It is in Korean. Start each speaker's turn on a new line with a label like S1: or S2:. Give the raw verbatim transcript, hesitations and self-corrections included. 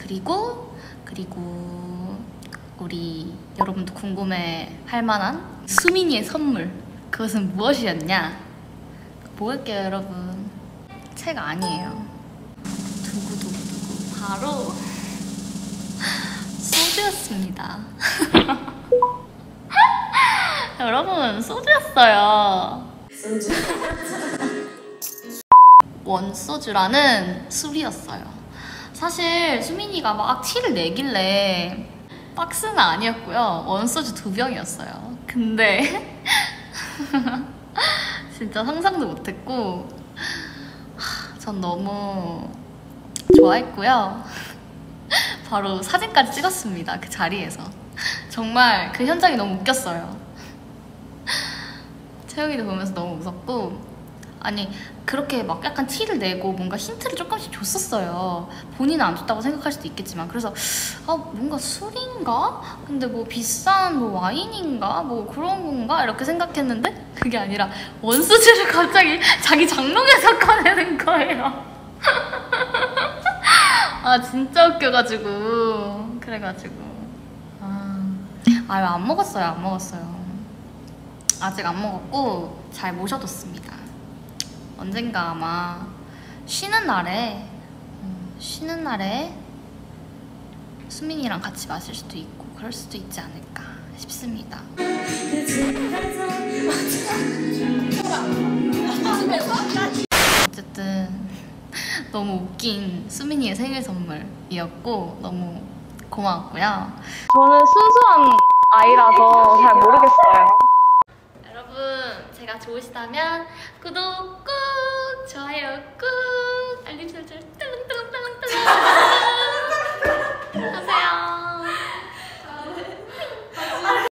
S1: 그리고 그리고 우리 여러분도 궁금해 할 만한 수민이의 선물, 그것은 무엇이었냐? 뭐였게요 여러분? 책 아니에요. 두구두구두구 바로 소주였습니다. 여러분, 소주였어요. 소주. 원소주라는 술이었어요. 사실 수민이가 막 티를 내길래 박스는 아니었고요. 원소주 두 병이었어요. 근데 진짜 상상도 못했고 전 너무 좋아했고요. 바로 사진까지 찍었습니다. 그 자리에서. 정말 그 현장이 너무 웃겼어요. 채영이도 보면서 너무 웃었고, 아니 그렇게 막 약간 티를 내고 뭔가 힌트를 조금씩 줬었어요. 본인은 안 줬다고 생각할 수도 있겠지만. 그래서 아 뭔가 술인가? 근데 뭐 비싼 뭐 와인인가? 뭐 그런 건가? 이렇게 생각했는데 그게 아니라 원소주를 갑자기 자기 장롱에서 꺼내는 거예요. 아 진짜 웃겨가지고. 그래가지고 아 왜 안 먹었어요. 안 먹었어요. 아직 안 먹었고 잘 모셔뒀습니다. 언젠가 아마 쉬는 날에 음, 쉬는 날에 수민이랑 같이 마실 수도 있고 그럴 수도 있지 않을까 싶습니다. 어쨌든 너무 웃긴 수민이의 생일 선물이었고 너무 고마웠고요.
S2: 저는 순수한 아이라서 잘 모르겠어요.
S1: 여러분 제가 좋으시다면 구독 꾹, 좋아요 꾹, 알림 설정 딸랑딸랑딸랑딸랑